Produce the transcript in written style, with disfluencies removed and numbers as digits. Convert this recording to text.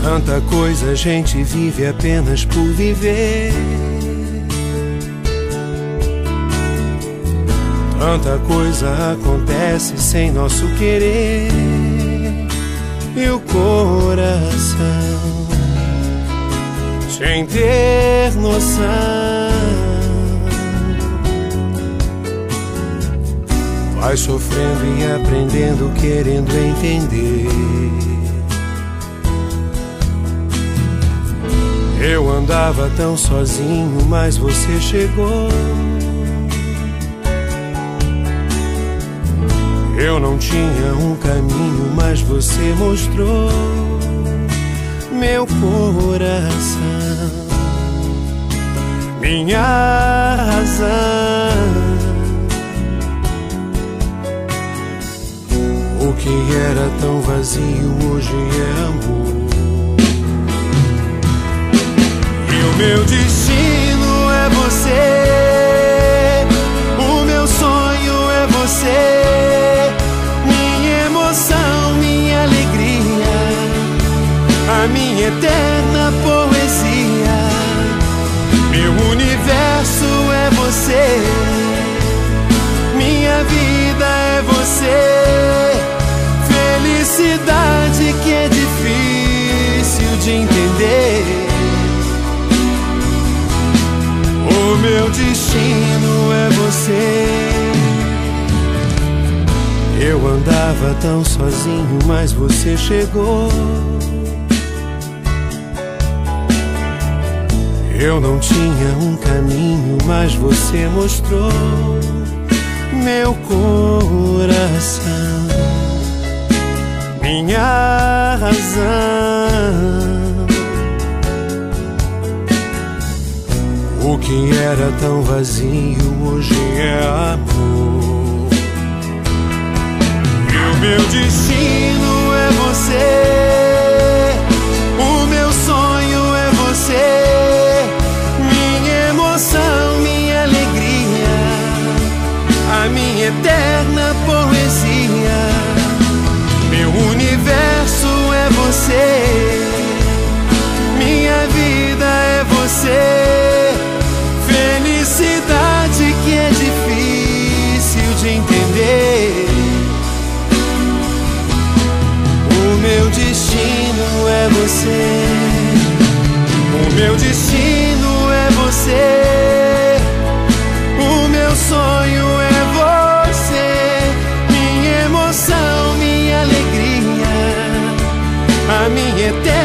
Tanta coisa a gente vive apenas por viver. Tanta coisa acontece sem nosso querer. E o coração, sem ter noção, vai sofrendo e aprendendo, querendo entender. Eu andava tão sozinho, mas você chegou. Eu não tinha um caminho, mas você mostrou. Meu coração, minha razão, o que era tão vazio hoje é amor. E o meu destino é você, o meu sonho é você. Minha alegria, a minha eterna poesia. Meu universo é você, minha vida é você. Felicidade que é difícil de entender. O meu destino é você. Eu andava tão sozinho, mas você chegou. Eu não tinha um caminho, mas você mostrou. Meu coração, minha razão, o que era tão vazio hoje é amor. Meu destino é você, o meu sonho é você. Minha emoção, minha alegria, a minha eterna poesia. Meu universo é você, minha vida é você. Felicidade que é difícil de entender. O meu destino é você, o meu destino é você, o meu sonho é você. Minha emoção, minha alegria, a minha eternidade.